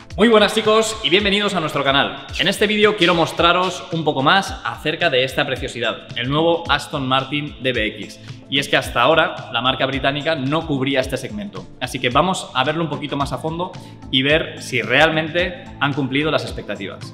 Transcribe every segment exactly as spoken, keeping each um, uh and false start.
Muy buenas chicos y bienvenidos a nuestro canal. En este vídeo quiero mostraros un poco más acerca de esta preciosidad, el nuevo Aston Martin D B X. Y es que hasta ahora la marca británica no cubría este segmento, así que vamos a verlo un poquito más a fondo y ver si realmente han cumplido las expectativas.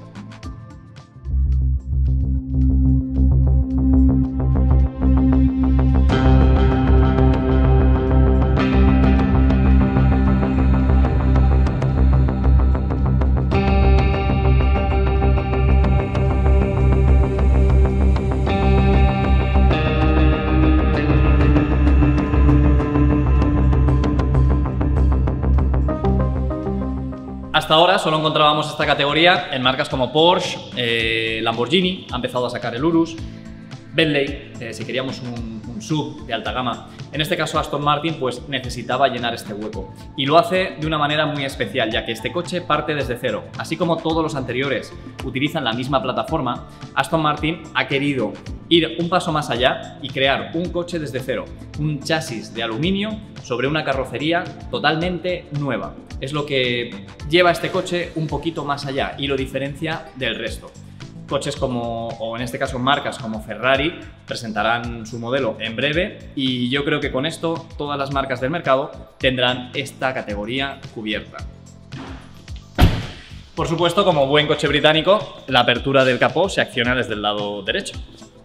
Hasta ahora solo encontrábamos esta categoría en marcas como Porsche, eh, Lamborghini, ha empezado a sacar el Urus, Bentley, eh, si queríamos un, un sub de alta gama. En este caso Aston Martin pues necesitaba llenar este hueco y lo hace de una manera muy especial, ya que este coche parte desde cero. Así como todos los anteriores utilizan la misma plataforma, Aston Martin ha querido ir un paso más allá y crear un coche desde cero, un chasis de aluminio sobre una carrocería totalmente nueva. Es lo que lleva este coche un poquito más allá y lo diferencia del resto. Coches como, o en este caso marcas como Ferrari, presentarán su modelo en breve y yo creo que con esto todas las marcas del mercado tendrán esta categoría cubierta. Por supuesto, como buen coche británico, la apertura del capó se acciona desde el lado derecho.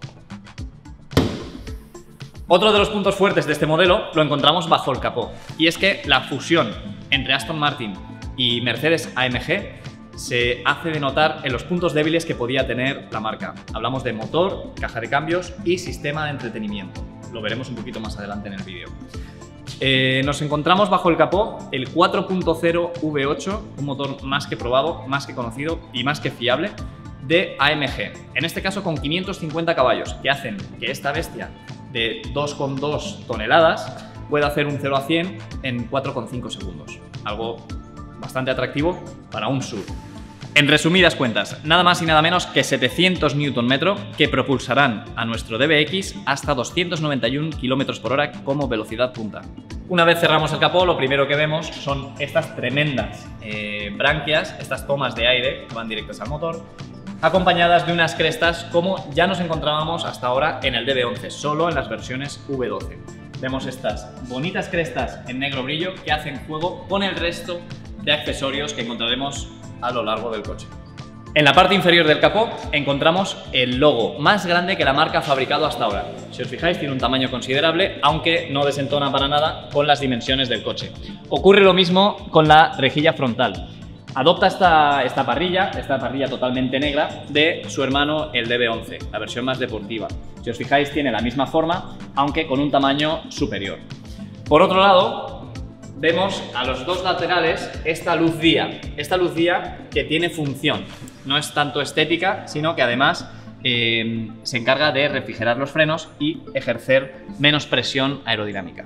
Otro de los puntos fuertes de este modelo lo encontramos bajo el capó, y es que la fusión entre Aston Martin y Mercedes A M G se hace de notar en los puntos débiles que podía tener la marca. Hablamos de motor, caja de cambios y sistema de entretenimiento. Lo veremos un poquito más adelante en el vídeo. Eh, nos encontramos bajo el capó el cuatro punto cero V ocho, un motor más que probado, más que conocido y más que fiable de A M G. En este caso con quinientos cincuenta caballos, que hacen que esta bestia de dos coma dos toneladas puede hacer un cero a cien en cuatro coma cinco segundos, algo bastante atractivo para un S U V. En resumidas cuentas, nada más y nada menos que setecientos newton metro que propulsarán a nuestro D B X hasta doscientos noventa y uno kilómetros por hora como velocidad punta. Una vez cerramos el capó, lo primero que vemos son estas tremendas eh, branquias, estas tomas de aire que van directas al motor, acompañadas de unas crestas como ya nos encontrábamos hasta ahora en el D B once, solo en las versiones V doce. Vemos estas bonitas crestas en negro brillo que hacen juego con el resto de accesorios que encontraremos a lo largo del coche. En la parte inferior del capó encontramos el logo más grande que la marca ha fabricado hasta ahora. Si os fijáis, tiene un tamaño considerable, aunque no desentona para nada con las dimensiones del coche. Ocurre lo mismo con la rejilla frontal. Adopta esta, esta parrilla, esta parrilla totalmente negra de su hermano el D B once, la versión más deportiva. Si os fijáis, tiene la misma forma, aunque con un tamaño superior. Por otro lado, vemos a los dos laterales esta luz día, esta luz día que tiene función. No es tanto estética, sino que además eh, se encarga de refrigerar los frenos y ejercer menos presión aerodinámica.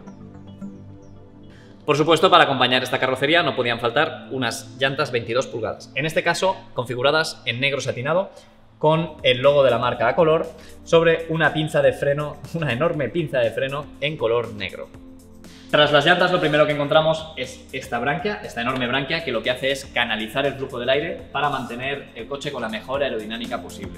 Por supuesto, para acompañar esta carrocería no podían faltar unas llantas veintidós pulgadas, en este caso configuradas en negro satinado con el logo de la marca a color sobre una pinza de freno, una enorme pinza de freno en color negro. Tras las llantas lo primero que encontramos es esta branquia, esta enorme branquia que lo que hace es canalizar el flujo del aire para mantener el coche con la mejor aerodinámica posible.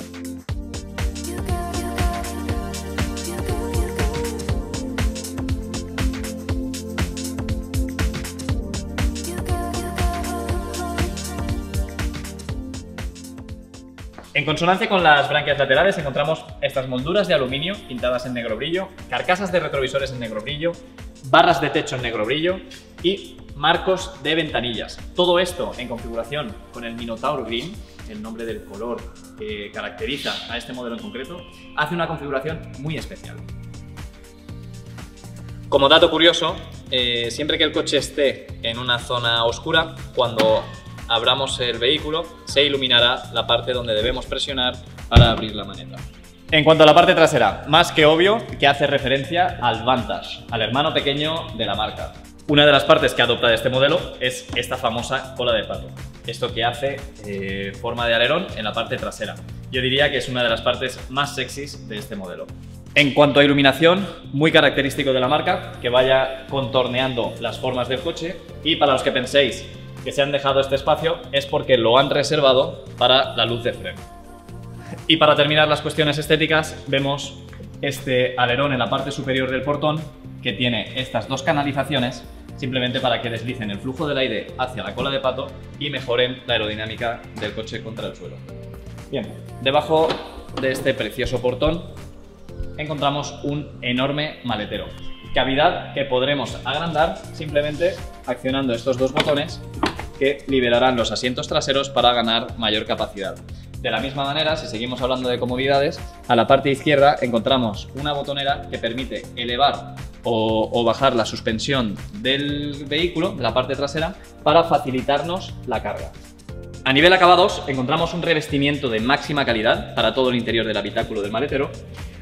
En consonancia con las branquias laterales encontramos estas molduras de aluminio pintadas en negro brillo, carcasas de retrovisores en negro brillo, barras de techo en negro brillo y marcos de ventanillas. Todo esto en configuración con el Minotaur Green, el nombre del color que caracteriza a este modelo en concreto, hace una configuración muy especial. Como dato curioso, eh, siempre que el coche esté en una zona oscura, cuando abramos el vehículo, se iluminará la parte donde debemos presionar para abrir la maneta. En cuanto a la parte trasera, más que obvio que hace referencia al Vantage, al hermano pequeño de la marca. Una de las partes que adopta de este modelo es esta famosa cola de pato. Esto que hace eh, forma de alerón en la parte trasera. Yo diría que es una de las partes más sexys de este modelo. En cuanto a iluminación, muy característico de la marca, que vaya contorneando las formas del coche. Y para los que penséis que se han dejado este espacio es porque lo han reservado para la luz de freno. Y para terminar las cuestiones estéticas, vemos este alerón en la parte superior del portón que tiene estas dos canalizaciones simplemente para que deslicen el flujo del aire hacia la cola de pato y mejoren la aerodinámica del coche contra el suelo. Bien, debajo de este precioso portón encontramos un enorme maletero, cavidad que podremos agrandar simplemente accionando estos dos botones que liberarán los asientos traseros para ganar mayor capacidad. De la misma manera, si seguimos hablando de comodidades, a la parte izquierda encontramos una botonera que permite elevar o, o bajar la suspensión del vehículo, de la parte trasera, para facilitarnos la carga. A nivel acabados, encontramos un revestimiento de máxima calidad para todo el interior del habitáculo del maletero,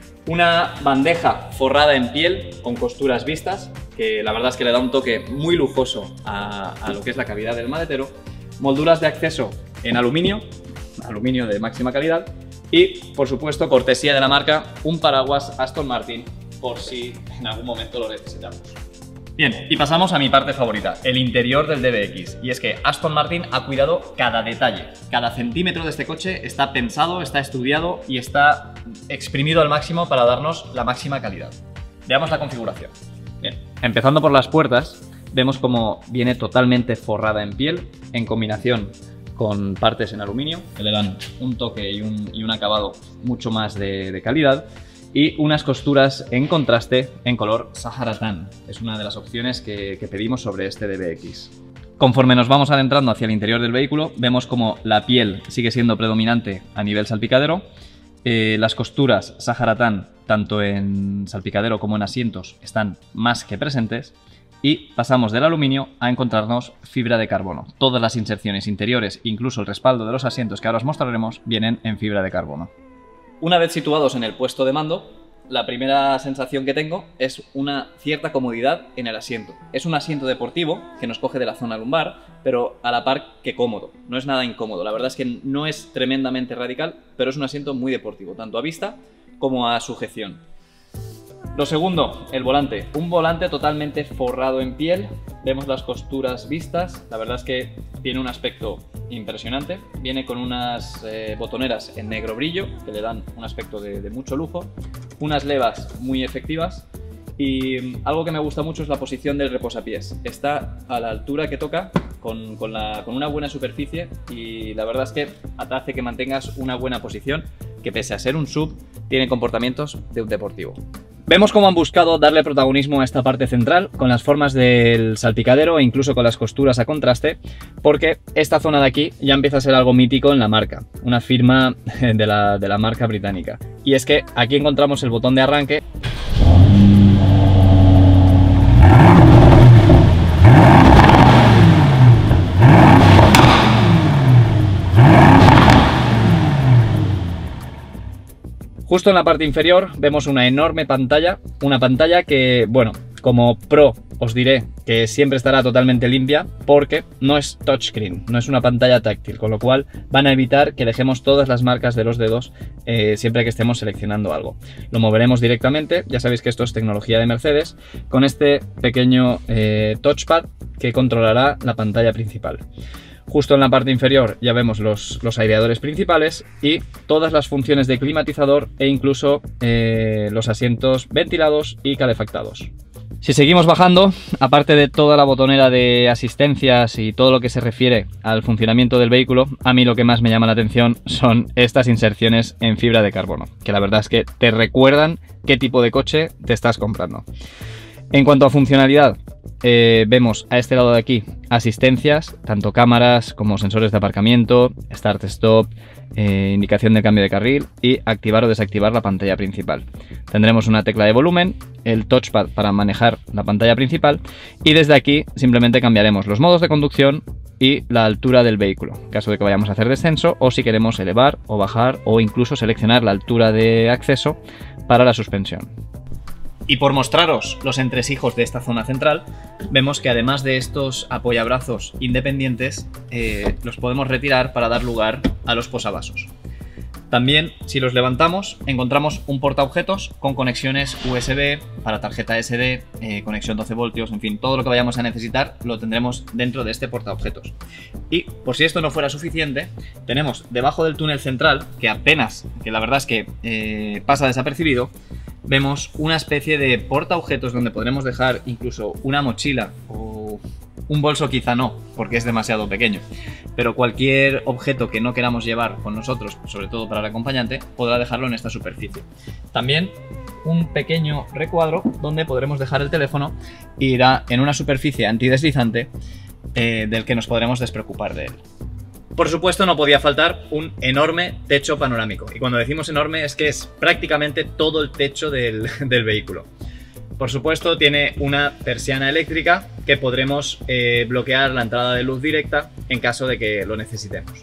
una bandeja forrada en piel con costuras vistas, que la verdad es que le da un toque muy lujoso a, a lo que es la cavidad del maletero, molduras de acceso en aluminio, aluminio de máxima calidad y, por supuesto, cortesía de la marca, un paraguas Aston Martin por si en algún momento lo necesitamos. Bien, y pasamos a mi parte favorita, el interior del D B X. Y es que Aston Martin ha cuidado cada detalle. Cada centímetro de este coche está pensado, está estudiado y está exprimido al máximo para darnos la máxima calidad. Veamos la configuración. Bien, empezando por las puertas, vemos como viene totalmente forrada en piel, en combinación con partes en aluminio, que le dan un toque y un, y un acabado mucho más de, de calidad. Y unas costuras en contraste en color Sahara Tan. Es una de las opciones que, que pedimos sobre este D B X. Conforme nos vamos adentrando hacia el interior del vehículo, vemos como la piel sigue siendo predominante a nivel salpicadero. Eh, las costuras Sahara Tan, tanto en salpicadero como en asientos, están más que presentes. Y pasamos del aluminio a encontrarnos fibra de carbono. Todas las inserciones interiores, incluso el respaldo de los asientos que ahora os mostraremos, vienen en fibra de carbono. Una vez situados en el puesto de mando, la primera sensación que tengo es una cierta comodidad en el asiento. Es un asiento deportivo que nos coge de la zona lumbar, pero a la par que cómodo. No es nada incómodo. La verdad es que no es tremendamente radical, pero es un asiento muy deportivo, tanto a vista como a sujeción. Lo segundo, el volante. Un volante totalmente forrado en piel. Vemos las costuras vistas. La verdad es que tiene un aspecto impresionante. Viene con unas eh, botoneras en negro brillo que le dan un aspecto de, de mucho lujo. Unas levas muy efectivas. Y algo que me gusta mucho es la posición del reposapiés. Está a la altura que toca, con, con, la, con una buena superficie, y la verdad es que hace que mantengas una buena posición, que pese a ser un sub, tiene comportamientos de un deportivo. Vemos cómo han buscado darle protagonismo a esta parte central con las formas del salpicadero e incluso con las costuras a contraste, porque esta zona de aquí ya empieza a ser algo mítico en la marca, una firma de la, de la marca británica. Y es que aquí encontramos el botón de arranque. Justo en la parte inferior vemos una enorme pantalla, una pantalla que, bueno, como pro os diré que siempre estará totalmente limpia porque no es touchscreen, no es una pantalla táctil, con lo cual van a evitar que dejemos todas las marcas de los dedos eh, siempre que estemos seleccionando algo. Lo moveremos directamente, ya sabéis que esto es tecnología de Mercedes, con este pequeño eh, touchpad que controlará la pantalla principal. Justo en la parte inferior ya vemos los, los aireadores principales y todas las funciones de climatizador e incluso eh, los asientos ventilados y calefactados. Si seguimos bajando, aparte de toda la botonera de asistencias y todo lo que se refiere al funcionamiento del vehículo, a mí lo que más me llama la atención son estas inserciones en fibra de carbono, que la verdad es que te recuerdan qué tipo de coche te estás comprando. En cuanto a funcionalidad, eh, vemos a este lado de aquí asistencias, tanto cámaras como sensores de aparcamiento, start-stop, eh, indicación de cambio de carril y activar o desactivar la pantalla principal. Tendremos una tecla de volumen, el touchpad para manejar la pantalla principal y desde aquí simplemente cambiaremos los modos de conducción y la altura del vehículo, en caso de que vayamos a hacer descenso o si queremos elevar o bajar o incluso seleccionar la altura de acceso para la suspensión. Y por mostraros los entresijos de esta zona central, vemos que además de estos apoyabrazos independientes, eh, los podemos retirar para dar lugar a los posavasos. También, si los levantamos, encontramos un portaobjetos con conexiones U S B para tarjeta S D, eh, conexión doce voltios, en fin, todo lo que vayamos a necesitar lo tendremos dentro de este portaobjetos. Y por si esto no fuera suficiente, tenemos debajo del túnel central, que apenas, que la verdad es que eh, pasa desapercibido, vemos una especie de portaobjetos donde podremos dejar incluso una mochila o un bolso, quizá no, porque es demasiado pequeño, pero cualquier objeto que no queramos llevar con nosotros, sobre todo para el acompañante, podrá dejarlo en esta superficie. También un pequeño recuadro donde podremos dejar el teléfono e irá en una superficie antideslizante eh, del que nos podremos despreocupar de él. Por supuesto, no podía faltar un enorme techo panorámico, y cuando decimos enorme es que es prácticamente todo el techo del, del vehículo. Por supuesto, tiene una persiana eléctrica que podremos eh, bloquear la entrada de luz directa en caso de que lo necesitemos.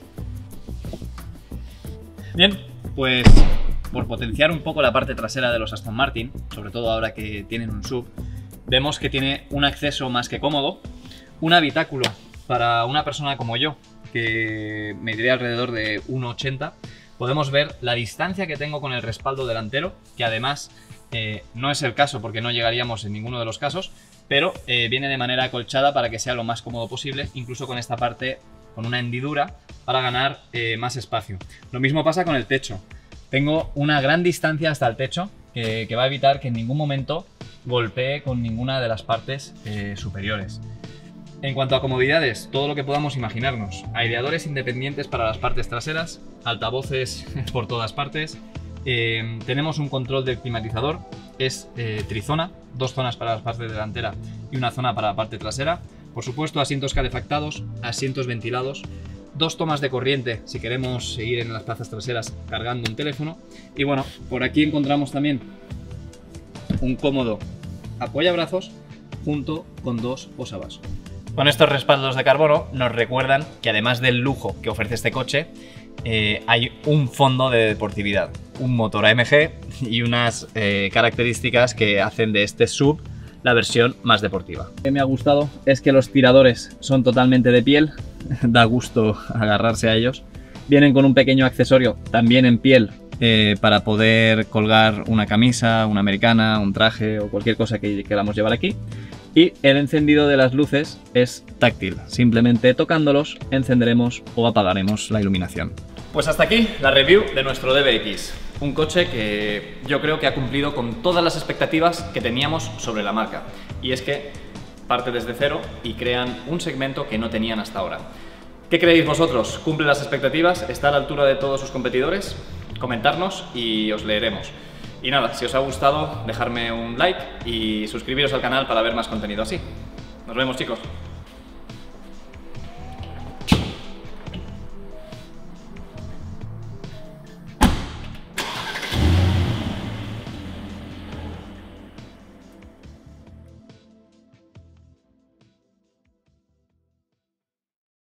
Bien, pues por potenciar un poco la parte trasera de los Aston Martin, sobre todo ahora que tienen un sub, vemos que tiene un acceso más que cómodo, un habitáculo para una persona como yo, que mediría alrededor de uno ochenta. Podemos ver la distancia que tengo con el respaldo delantero, que además eh, no es el caso porque no llegaríamos en ninguno de los casos, pero eh, viene de manera acolchada para que sea lo más cómodo posible, incluso con esta parte con una hendidura para ganar eh, más espacio. Lo mismo pasa con el techo. Tengo una gran distancia hasta el techo que, que va a evitar que en ningún momento golpee con ninguna de las partes eh, superiores. En cuanto a comodidades, todo lo que podamos imaginarnos. Aireadores independientes para las partes traseras, altavoces por todas partes. Eh, tenemos un control del climatizador, es eh, trizona, dos zonas para la parte delantera y una zona para la parte trasera. Por supuesto, asientos calefactados, asientos ventilados, dos tomas de corriente si queremos seguir en las plazas traseras cargando un teléfono. Y bueno, por aquí encontramos también un cómodo apoyabrazos junto con dos posavasos. Con estos respaldos de carbono nos recuerdan que además del lujo que ofrece este coche, eh, hay un fondo de deportividad, un motor A M G y unas eh, características que hacen de este sub la versión más deportiva. Lo que me ha gustado es que los tiradores son totalmente de piel, da gusto agarrarse a ellos. Vienen con un pequeño accesorio también en piel eh, para poder colgar una camisa, una americana, un traje o cualquier cosa que queramos llevar aquí. Y el encendido de las luces es táctil, simplemente tocándolos encenderemos o apagaremos la iluminación. Pues hasta aquí la review de nuestro D B X, un coche que yo creo que ha cumplido con todas las expectativas que teníamos sobre la marca, y es que parte desde cero y crean un segmento que no tenían hasta ahora. ¿Qué creéis vosotros? ¿Cumple las expectativas? ¿Está a la altura de todos sus competidores? Comentarnos y os leeremos. Y nada, si os ha gustado, dejadme un like y suscribiros al canal para ver más contenido así. Nos vemos, chicos.